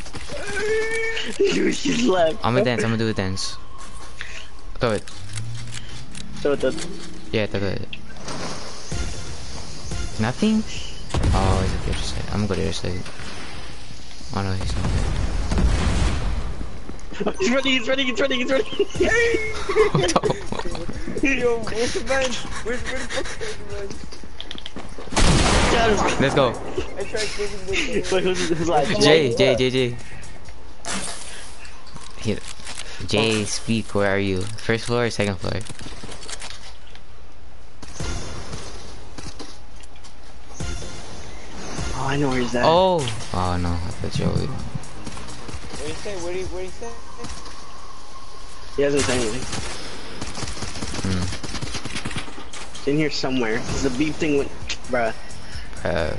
You just left. I'm gonna dance, I'm gonna do a dance. Throw it. So the Yeah, throw it. Nothing? Oh, he's at the other side. I'm gonna go to the other side. Oh no, he's not there. he's ready, he's ready, he's ready, he's ready. Yo, where's the bench? Where's, where's the fucking bench? Yes. Let's go. I tried clicking this. Wait, who's, who's like? Jay, Jay, Jay, Jay. Here. Jay, speak, where are you? First floor or second floor? Oh, I know where he's at. Oh! Oh no, I thought Joey. What do you say? What do you, what do you say? He hasn't said anything. Hmm. It's in here somewhere. The beep thing went, bruh. Uh,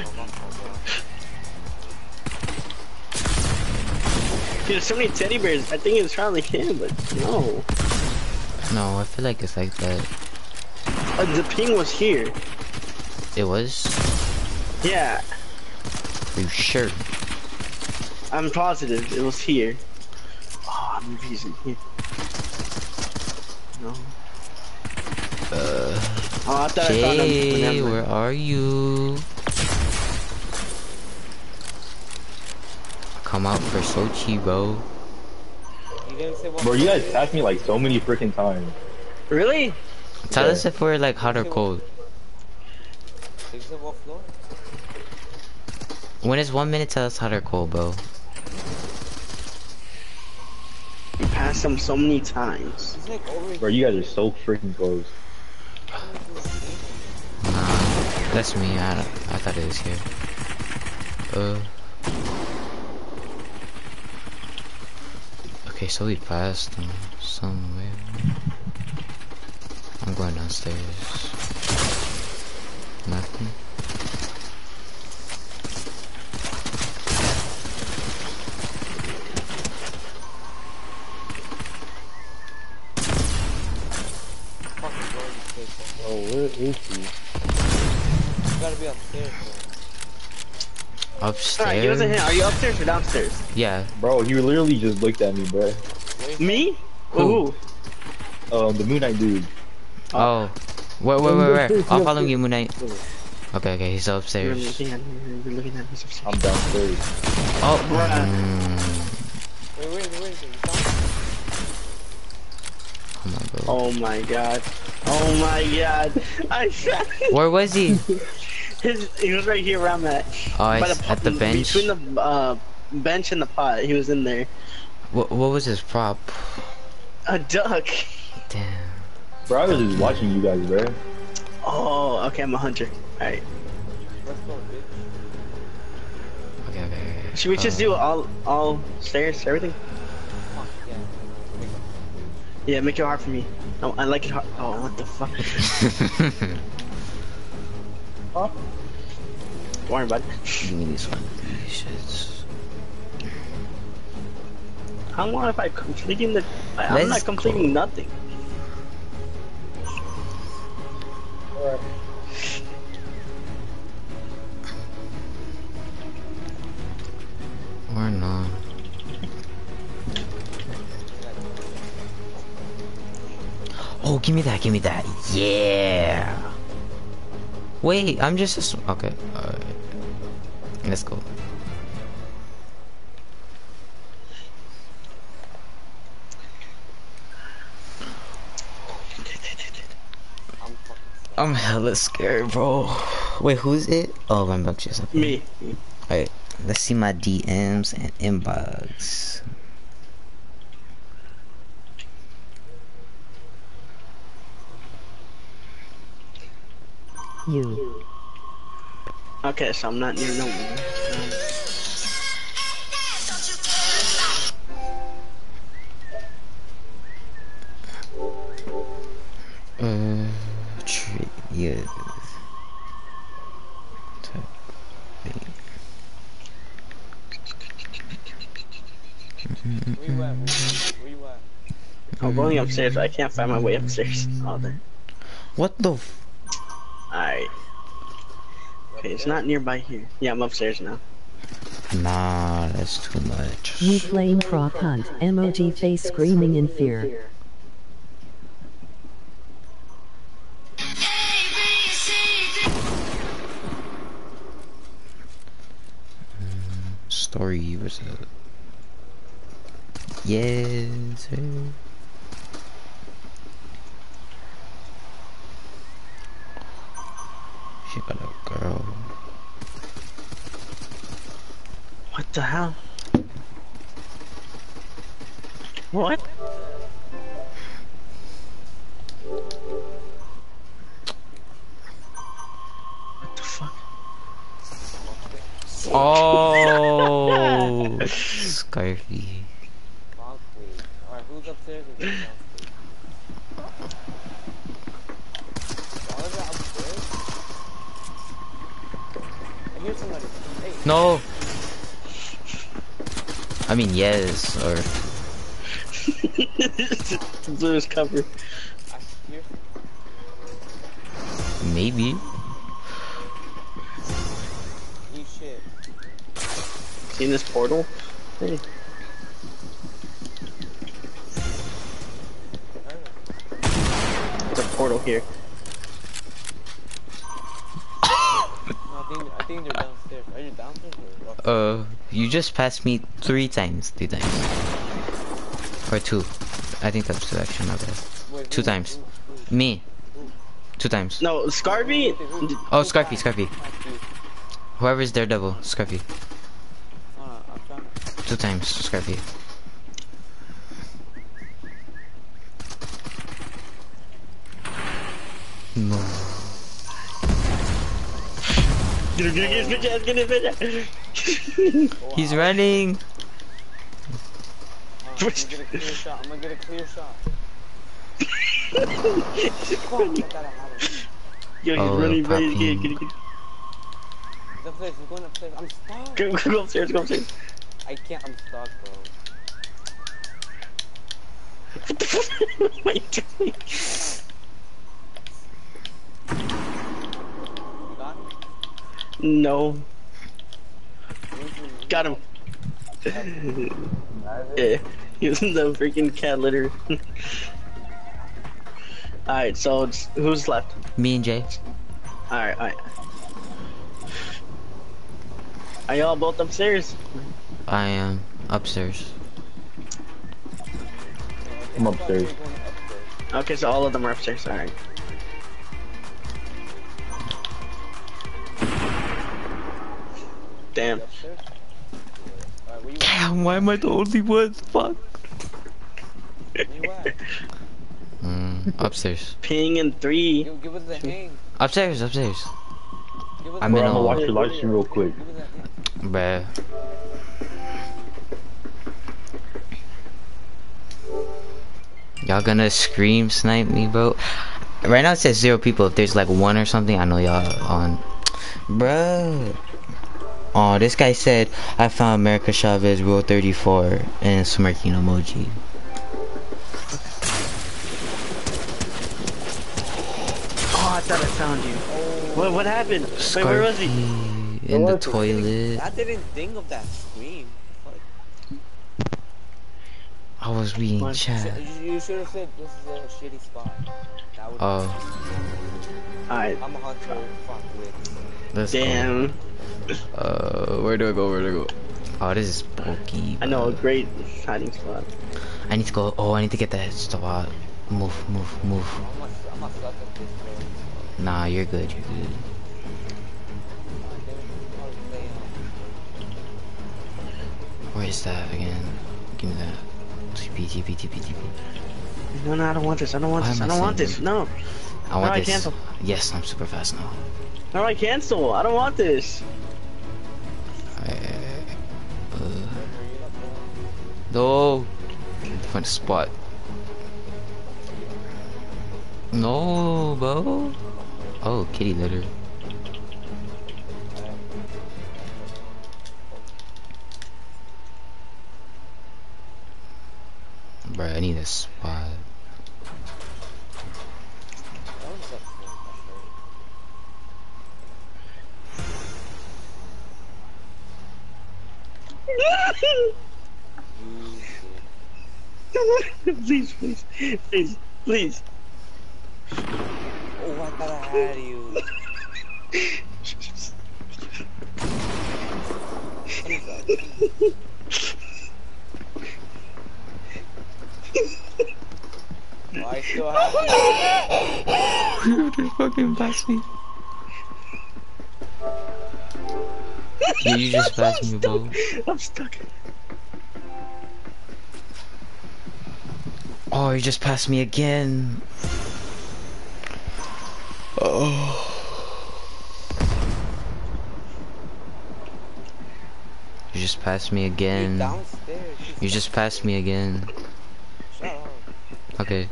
There's so many teddy bears. I think it's probably him, but no. no, I feel like it's like that. Uh, the ping was here. It was? Yeah, Are you sure? I'm positive it was here. Oh, maybe he's in here. No. Uh, Oh, I thought I found him. Jay, Never mind. where are you? Come out for Sochi, bro. You didn't say what Bro, you guys floor tapped me like so many freaking times. Really? Tell Yeah. us if we're like hot or cold. it is. Did you say what floor? When it's one minute, tell us hot or cold, bro. You passed asked him so many times. He's like over Bro, you guys are so freaking close. Nah, that's me. I, I thought it was here. Uh. Okay, so we passed them somewhere. I'm going downstairs. Nothing. Oh, where is he? You gotta be upstairs, bro. Upstairs? Alright, he wasn't here. Are you upstairs or downstairs? Yeah. Bro, he literally just looked at me, bro. Me? Who? Who? Um, the Moon Knight dude. Oh. Where, where, where, where? I'll follow you, Moon Knight. Okay, okay, he's You're upstairs. looking at me. You're looking at me. I'm downstairs. Oh. Bruh. Mm. Wait, wait, wait, wait. Come on, bro. Oh my god. Oh my god. I shot him. Where was he? His, he was right here around that. Oh, I By s- at the bench? Between the uh, bench and the pot. He was in there. What, what was his prop? A duck. Damn. Bro, I was just watching you guys, bro. Oh, okay, I'm a hunter. Alright. Let's go, bitch. Okay, okay, okay. Should we just Uh, do all all stairs, everything? Fuck, yeah. Yeah, make it hard for me. No, I like it hard. Oh, what the fuck? Huh? Don't worry about it. Give me this one. These shits. How long have I completing the? I, I'm Let's not completing go. nothing. Alright. Or not. Oh, give me that, give me that. Yeah. Wait, I'm just a sw- okay. Alright. Let's go. I'm fucking stuck. I'm hella scared, bro. Wait, who's it? Oh, my bunch is up. Me. Alright, let's see my D Ms and inbox. You. Okay, so I'm not near no one. Uh, tree, yeah. Type thing. Where you at? Where you, where you at? I'm going upstairs, but I can't find my way upstairs. Oh, there. What the f- Alright. Okay, it's not nearby here. Yeah, I'm upstairs now. Nah, that's too much. You flame prop hunt. Emoji face screaming in fear. Story was a yes, sir. She got a girl. What the hell? What? What the fuck? Oh, Scarfy. Alright, who's upstairs and who's downstairs? All of that upstairs? I hear somebody. Hey. No. I mean yes, or The bluest cover. I hear. maybe. Eat shit. Seen this portal? Hey. There's a portal here. No, I think, I think they're downstairs. Are you downstairs or up? Uh, you just passed me three times, three times, or two. I think that's two actually. Not bad. Wait, Two who- times. who- who- Me. Two times. No, Scarby. Oh, Scarfy, Scarfy. Whoever's Daredevil, Scarfy. Uh, I'm trying to. Two times, Scarfy. No. Get him, get him, get his bitch ass, get his bitch ass. He's running. I'm gonna get a clear shot. I'm gonna get a clear shot. Fuck, I gotta have it. Yo, he's Oh, running, bro. Poppy. Get, get, get. He's upstairs. He's going upstairs. I'm stuck. Go, go, go upstairs, go upstairs. I can't. I'm stuck, bro. What the fuck am I doing? You got him? No. Got him. Yeah, he was in the freaking cat litter. Alright, so it's, who's left? Me and Jay. Alright, alright. Are y'all both upstairs? I am upstairs. I'm upstairs. Okay, so all of them are upstairs, alright. Damn. Upstairs? Alright, where you at? Damn, why am I the only one? Fuck. Where you at? Mm, upstairs. Ping in three. Give, give us the hang. Upstairs, upstairs. Give us I'm the in Bro, I'm gonna a- watch your live stream real quick. Give us that hang. Bruh. Y'all gonna scream snipe me, bro? Right now it says zero people. If there's like one or something, I know y'all on. Bruh. Oh, this guy said, I found America Chavez Rule thirty-four and smirking emoji. Oh, I thought I found you. What, what happened? Wait, where was he? Scarpy in the toilet. I didn't think of that scream. Fuck. I was reading What? chat. You, you should have said this is a shitty spot. That would. Oh, Alright, I'm a hunter. Fuck with. let's go. damn. Uh, where do I go? Where do I go? Oh, this is bulky. I know, a bro. great hiding spot. I need to go. Oh, I need to get that spot. Move, move, move. I'm a, I'm a suck at this, bro. Nah, you're good. You're good. Where is that again? Give me that. T P, T P, T P, T P. No, no, I don't want this. I don't want Why this. am I I don't want saying this. that? No. I want No, I this. cancel. Yes, I'm super fast now. How do I cancel? I don't want this. I, uh, no. Find a spot. No, bro. Oh, kitty litter. Bruh, I need a spot. Please, please, please, please. Oh, I thought I had you. Oh, I still have you. They fucking passed me. Yeah, you just passed me, bro. I'm stuck. Oh, you just passed me again. Oh. You just passed me You're again. downstairs. You just passed me again. Shut up. Okay.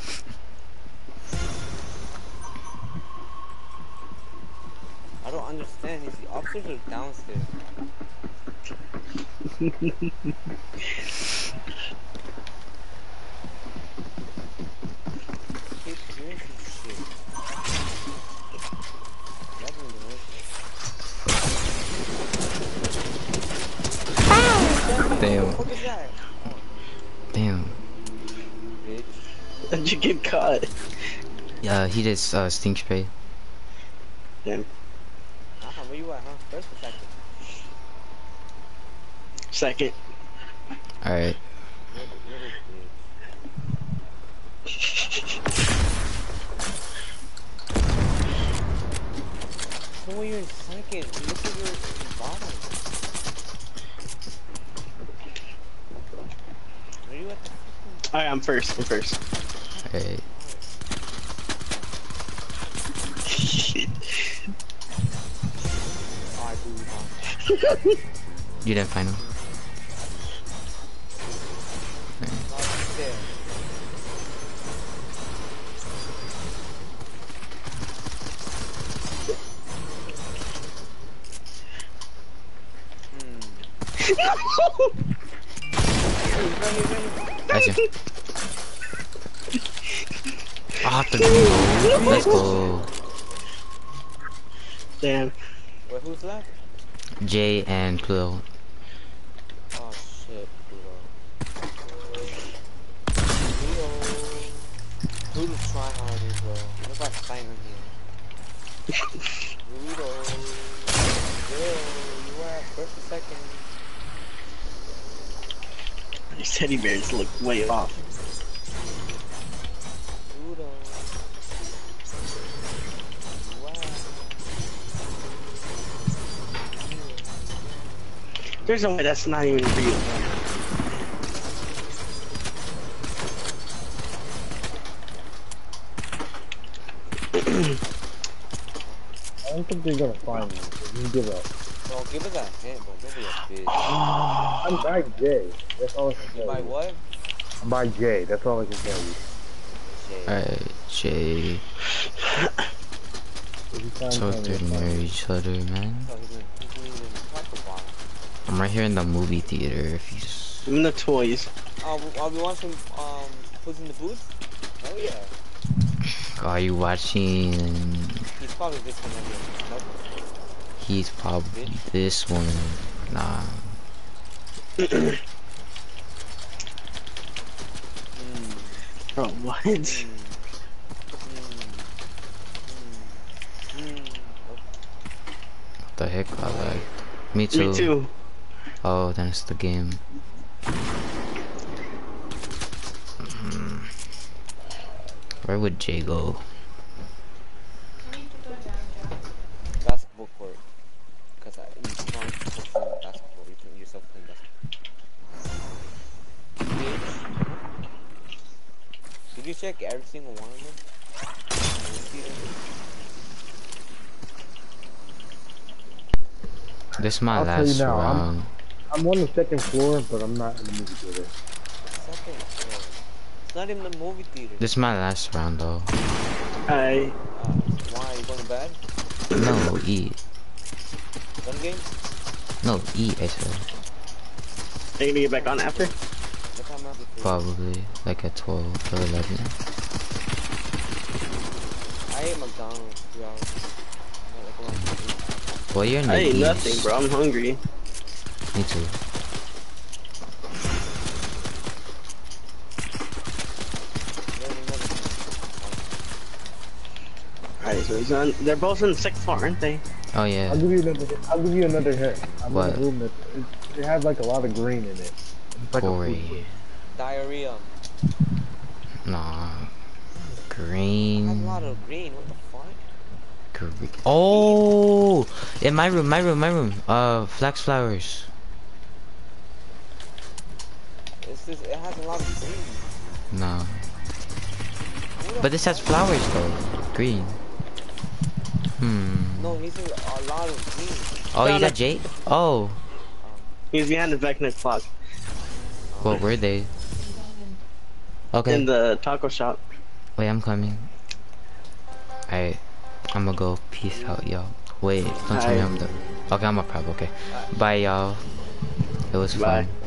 I don't understand. Is the upstairs or downstairs? Keep doing some shit. That didn't even work. Damn. What is that? Damn. Bitch. Did you get caught? Yeah, he did uh, stink spray. Damn. Uh-huh, where you at, huh? First or second? Second. Alright. Little, little bitch. So when you're in second, look at your bottom. Where you at the fucking... Alright, I'm first. I'm first. Alright. You didn't find him. No, he's there. I see. Ah, the green. Let's go. Damn. Wait, who's left? Jay and Pluto. Oh shit, Pluto. Pluto. Pluto's trying harder, bro. What about Simon here? Pluto. Yo, you are first or second. These teddy bears look way off. Pluto. There's no way that's not even real. I don't think they're gonna find me. You can give up. Bro, give us that hint, bro. Don't be a bitch. I'm by Jay. That's all I can You tell by you. what? I'm by Jay. That's all I can tell you. Shit. Alright, Jay. If you find So something, they're it's fine. near each other, man. So he's gonna, he's gonna even talk about it. I'm right here in the movie theater. If you. s- Even the toys. Oh, we, oh, we want some, um, Puss in the Boots? Hell yeah. Are you watching? He's probably this one anyway. Nope. He's probably this one. Nah. Mm, Bro, what? mm, mm, mm, mm. What the heck? I like. Me too. Me too. Oh, then it's the game. Mm. Where would Jay go? Basketball court. Cause I, you can't perform basketball. You can yourself play basketball. Did you check every single one of them? This is my I'll tell you last now, I'm- round. I'm on the second floor, but I'm not in the movie theater. Second floor. It's not in the movie theater. This is my last round though. I. Uh, why are you going to bed? No, eat. Gun game? No, eat, I said. Are you gonna get back on after? What time are we? Probably like at twelve or eleven. I ate McDonald's two hours ago. Like around eight. Well, you're in the I ate east. nothing, bro. I'm hungry. Me too. Alright, so it's on, they're both on the second floor, aren't they? Oh yeah. I'll give you another. I'll give you another hint. I'm What? in a room that it, it has like a lot of green in it. It's like a food Corey. court. Diarrhea. Nah. Has a Green. lot of green. What the fuck? Green. Oh, in my room, my room, my room. Uh, flax flowers. It's just, it has a lot of green. No. Who the But this has flowers though. Green. Hmm. No, he's a, a lot of green. Oh, No, you no. got Jay? Oh. He's behind the Vecna clock What were they? Okay. in the taco shop. Wait, I'm coming. Alright. I'm gonna go. Peace out, y'all. Wait, don't tell me Alright. I'm the. Okay, I'm a prop. Okay. Bye, y'all. It was Bye. fun.